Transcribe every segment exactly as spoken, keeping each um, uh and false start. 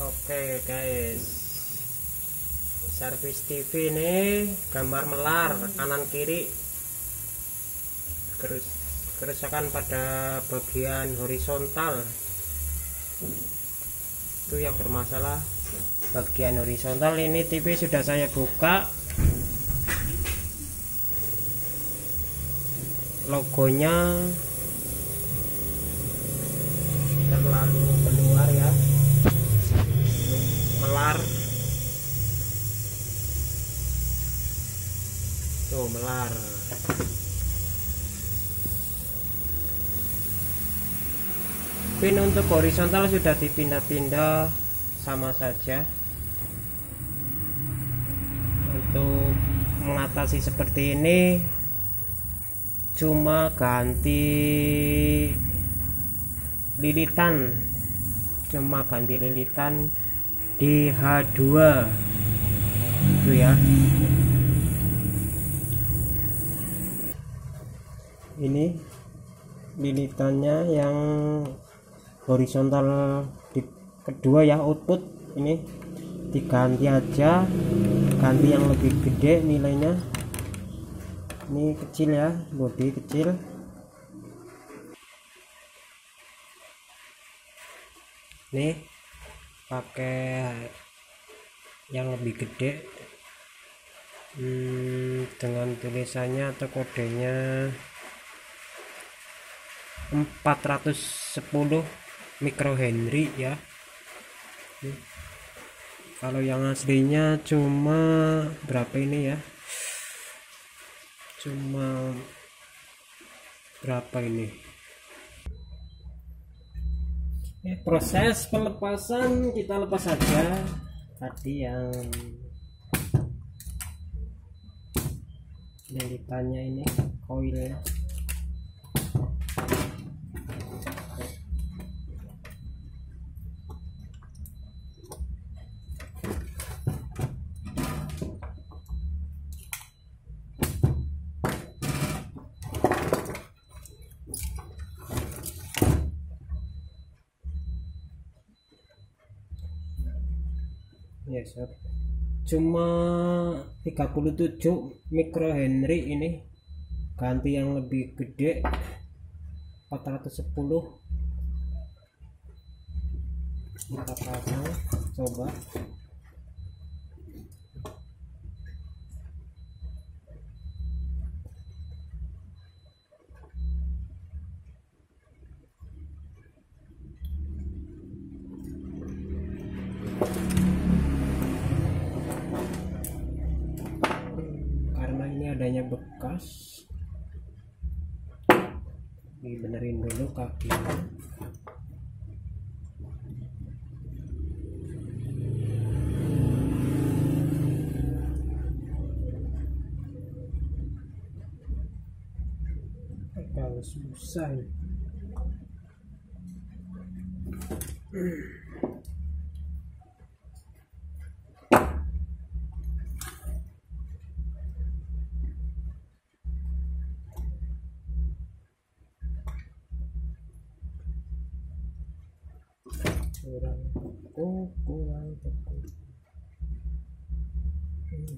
Oke guys, servis T V ini gambar melar kanan kiri, kerusakan pada bagian horizontal itu yang bermasalah. Bagian horizontal ini T V sudah saya buka, logonya terlalu keluar ya, melar tuh, melar. Pin untuk horizontal sudah dipindah-pindah, sama saja. Untuk mengatasi seperti ini cuma ganti lilitan, cuma ganti lilitan di H dua itu ya. Ini lilitannya yang horizontal di kedua ya, output ini diganti aja, ganti yang lebih gede nilainya. Ini kecil ya, bodi kecil. Nih pakai yang lebih gede, hmm, dengan tulisannya atau kodenya empat ratus sepuluh mikrohenry ya. Nih. Kalau yang aslinya cuma berapa ini ya, cuma berapa ini. Eh, proses pelepasan kita lepas saja tadi yang lilitannya ini, koilnya. Yes, cuma tiga puluh tujuh mikrohenry ini, ganti yang lebih gede empat ratus sepuluh. Kita pasang, coba. Adanya bekas, dibenerin dulu kakinya. Kalau susah ini. kurang teguh kurang teguh hmm.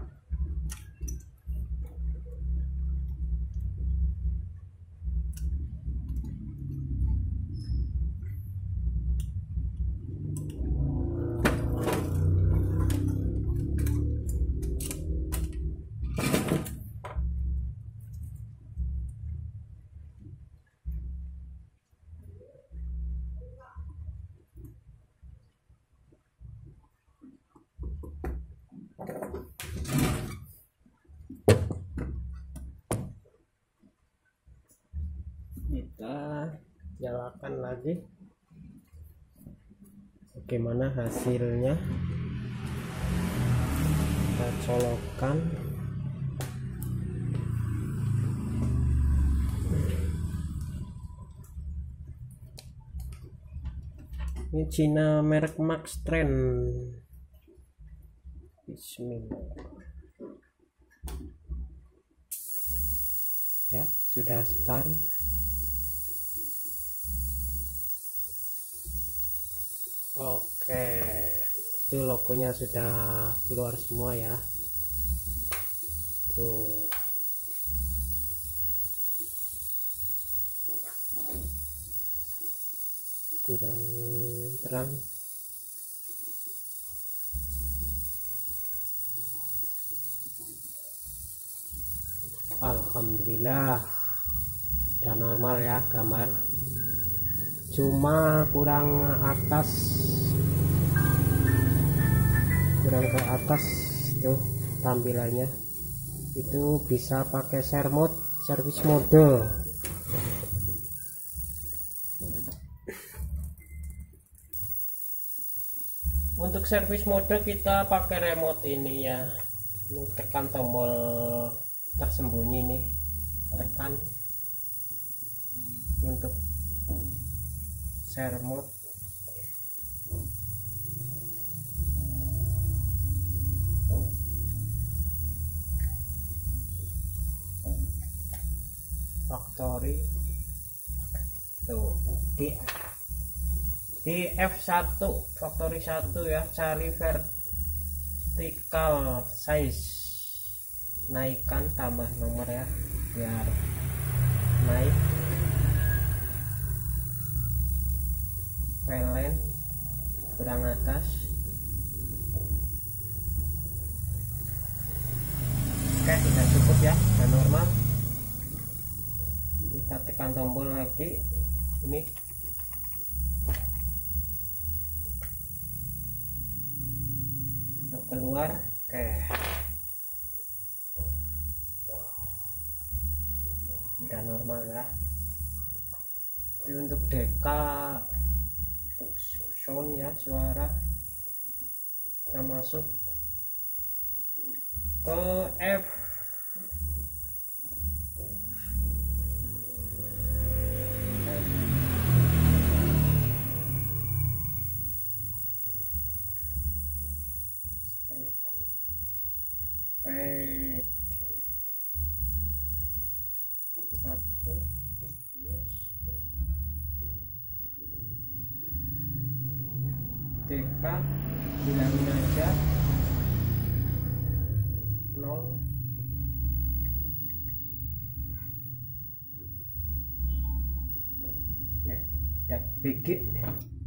Kita nyalakan lagi, bagaimana hasilnya. Kita colokkan. Ini Cina merek Max Trend. Bismillah. Ya, sudah start. Oke, itu logonya sudah keluar semua ya. Tuh. Kurang terang. Alhamdulillah udah normal ya gambar, cuma kurang atas, kurang ke atas tuh tampilannya. Itu bisa pakai share mode, service mode. Untuk service mode kita pakai remote ini ya. Ini tekan tombol tersembunyi nih, tekan untuk share mode. Factory tuh di di F satu factory satu ya, cari vertical size, naikkan tambah nomor ya biar naik. File length kurang atas. Oke, sudah cukup ya, sudah normal. Kita tekan tombol lagi ini, untuk keluar. Oke, udah normal ya. Jadi untuk deka, untuk sound ya, suara, kita masuk ke F. Baik, satu, deka bilangin aja nol. Ya, ya B G